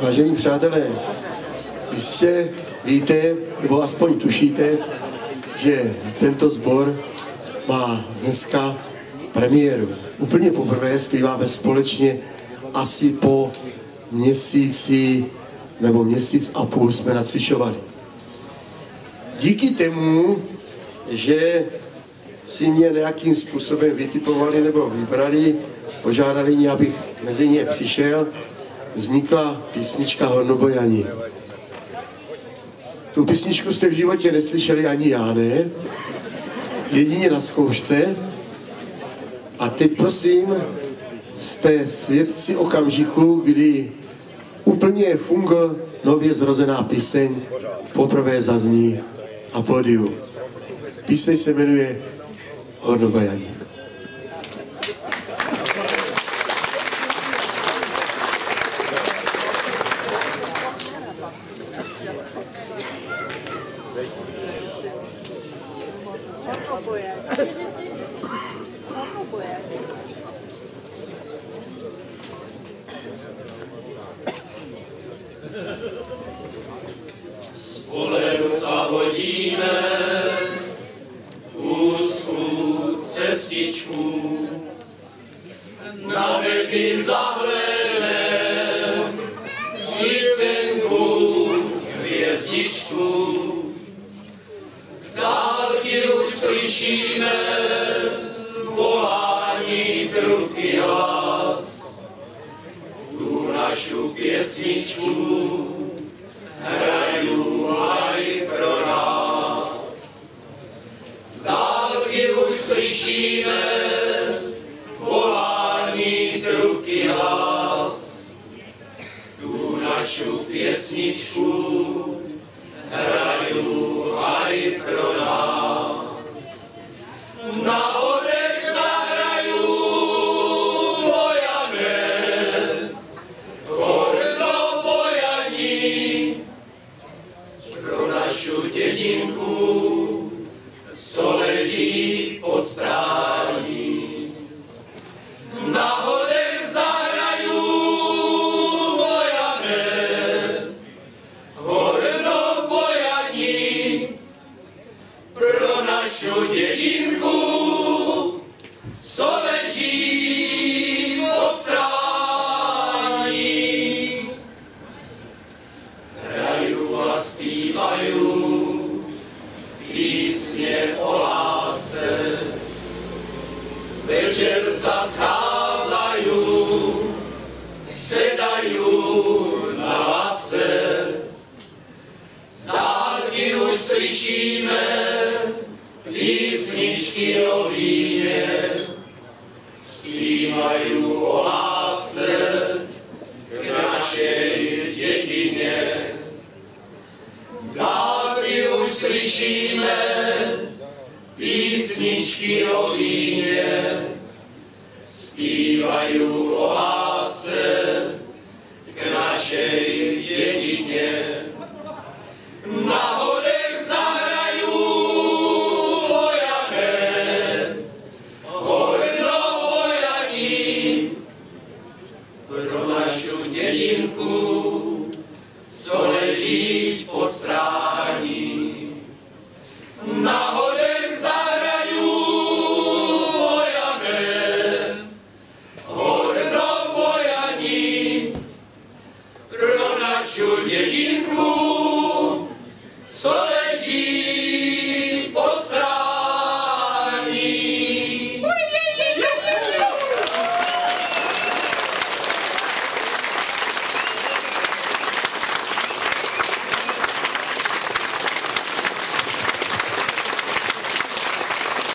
Vážení přátelé, jistě víte, nebo aspoň tušíte, že tento sbor má dneska premiéru. Úplně poprvé zpíváme společně asi po měsíci nebo měsíc a půl jsme nacvičovali. Díky tomu, že si mě nějakým způsobem vytipovali nebo vybrali, požádali mě, abych mezi ně přišel, vznikla písnička Hornobojani. Tu písničku jste v životě neslyšeli, ani já ne, jedině na zkoušce. A teď prosím, jste svědci okamžiku, kdy úplně fungl nově zrozená píseň poprvé zazní na pódiu. Píseň se jmenuje Hornobojani. Spolem sa vodíme úzkou cestičku, na nebi zahlednem jicenku hvězdičku. Z dálky už slyšíme volání trubky hlas, tu našu pěsničku hraju aj pro nás. Z dálky už slyšíme volání trubky hlas, tu našu pěsničku hraju aj pro nás. Na odech zahraju Bojane, Hornobojani, pro našu dědinku, co leží pod strání. Na odech zahraju Bojane, Hornobojani, pro našu dědinku, co leží pod strání. Hraju a zpívaju písně o lásce, večer sa scházaju, sedaju na lavce. Z dálky už slyšíme písničky o víně, zpívajú o lásce k našej jedině. Z dálky už slyšíme písničky o víně, zpívajú o lásce k našej jedině. Na hodech zahraju Bojane, Hornobojani, pro našu dědinku, co leží pod strání. Na hodech zahraju Bojane, Hornobojani, pro našu dědinku, co leží